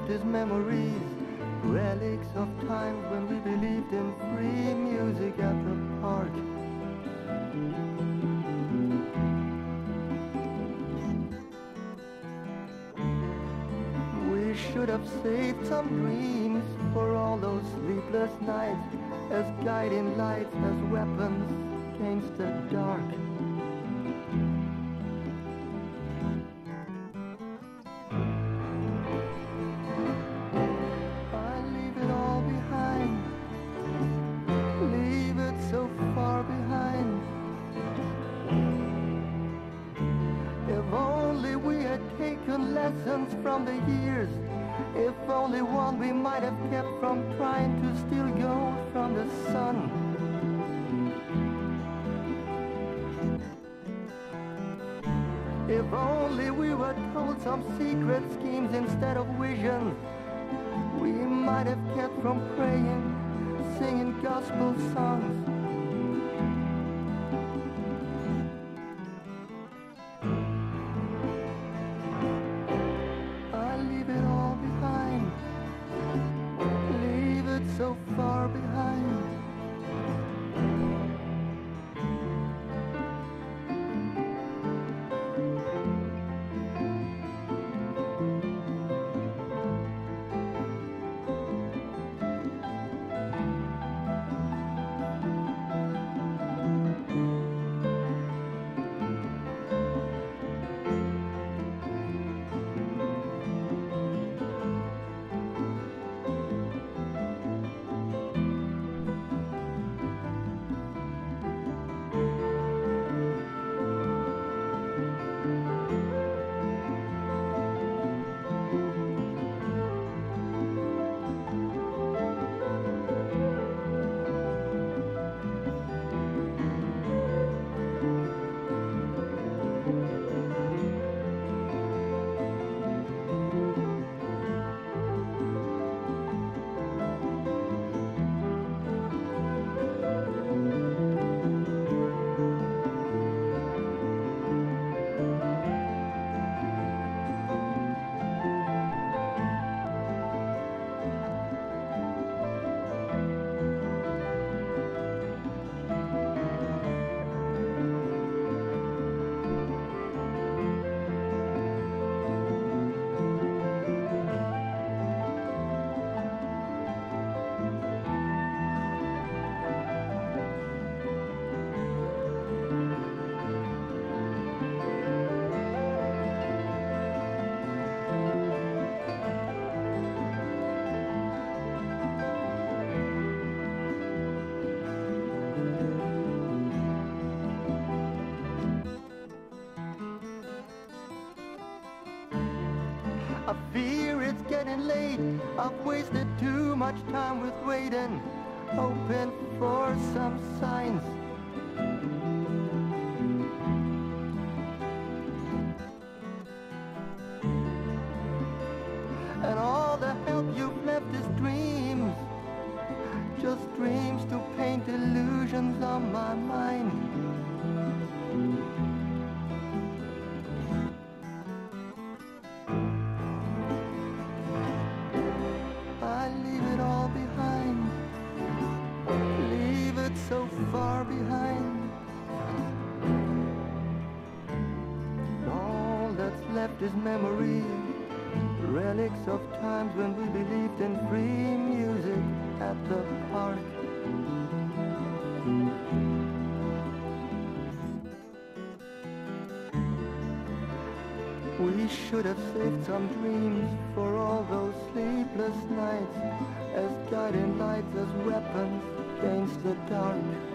left is memories, relics of times when we believed in free music at the park. We should have saved some dreams for all those sleepless nights, as guiding lights, as weapons against the dark. I leave it all behind, leave it so far behind. If only we had taken lessons from the years, if only one we might have kept from trying to steal gold from the sun. If only we were told some secret schemes instead of visions, we might have kept from praying, singing gospel songs. I leave it all behind, leave it so far behind. I fear it's getting late, I've wasted too much time with waiting, hoping for some signs. And all the help you've left is dreams, just dreams to paint illusions on my mind. I leave it all behind, leave it so far behind. All that's left is memory, relics of times when we believed in free music at the park. We should have saved some dreams for all those sleepless nights, as guiding lights, as weapons against the dark.